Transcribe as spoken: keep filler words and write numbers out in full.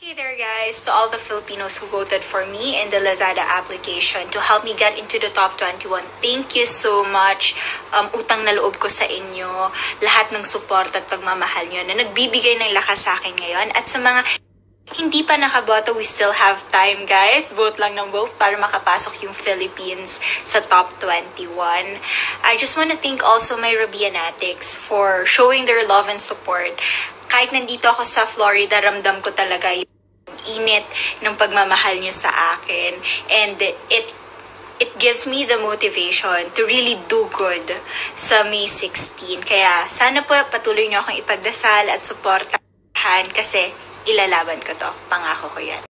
Hey there guys, to all the Filipinos who voted for me in the Lazada application to help me get into the top twenty-one. Thank you so much. Um, utang na loob ko sa inyo. Lahat ng support at pagmamahal nyo na nagbibigay ng lakas sa akin ngayon. At sa mga hindi pa nakaboto, we still have time guys. Vote lang ng vote para makapasok yung Philippines sa top twenty-one. I just want to thank also my Rubianatics for showing their love and support. Kahit nandito ako sa Florida, ramdam ko talaga yung init ng pagmamahal nyo sa akin. And it it gives me the motivation to really do good sa May sixteenth. Kaya sana po patuloy nyo akong ipagdasal at suportahan kasi ilalaban ko to. Pangako ko yan.